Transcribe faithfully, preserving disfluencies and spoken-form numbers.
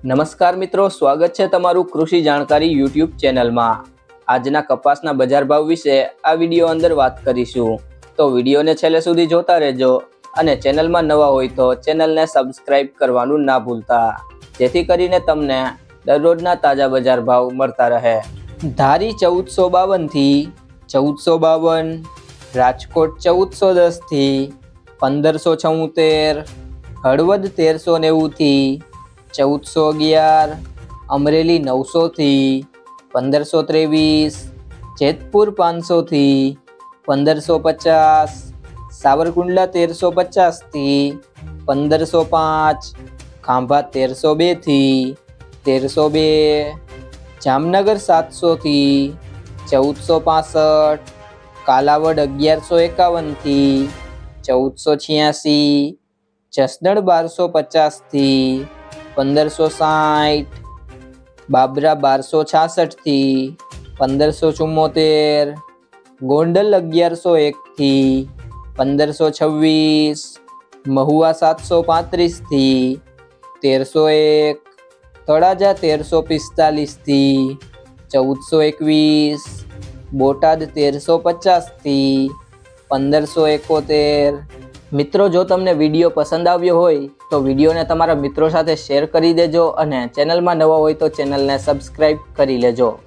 નમસ્કાર મિત્રો, સ્વાગત છે તમારું કૃષિ જાણકારી યુટ્યુબ ચેનલમાં। આજના કપાસના બજાર ભાવ વિશે આ વિડીયો અંદર વાત કરીશું, તો વિડીયોને છેલ્લે સુધી જોતા રહેજો અને ચેનલમાં નવા હોય તો ચેનલને સબસ્ક્રાઇબ કરવાનું ના ભૂલતા, જેથી કરીને તમને દરરોજના તાજા બજાર ભાવ મળતા રહે। ધારી ચૌદસો બાવન થી ચૌદસો બાવન, રાજકોટ ચૌદસો દસ થી પંદરસો છોતેર, હળવદ તેરસો નેવું થી ચૌદસો અગિયાર, અમરેલી નવસો થી પંદરસો ત્રેવીસ, જેતપુર પાંચસો થી પંદરસો પચાસ, સાવરકુંડલા તેરસો પચાસ થી પંદરસો પાંચ, ખાંભા તેરસો બે થી તેરસો બે, જામનગર સાતસો થી ચૌદસો પાસઠ, કાલાવડ અગિયારસો એકાવન થી ચૌદસો છ્યાસી, જસદણ બારસો પચાસ થી પંદરસો સાઠ, બાબરા બારસો છાસઠ થી પંદરસો ચુમ્મોતેર, ગોંડલ અગિયારસો એક થી પંદરસો છવ્વીસ, મહુવા સાતસો પાંત્રીસ થી તેરસો એક, તળાજા તેરસો પિસ્તાલીસ થી ચૌદસો એકવીસ, બોટાદ તેરસો પચાસ થી પંદરસો એકોતેર। મિત્રો, જો તમને વિડીયો પસંદ આવ્યો હોય તો વિડીયોને તમારા મિત્રો સાથે શેર કરી દેજો અને ચેનલમાં નવા હોય તો ચેનલને સબસ્ક્રાઇબ કરી લેજો।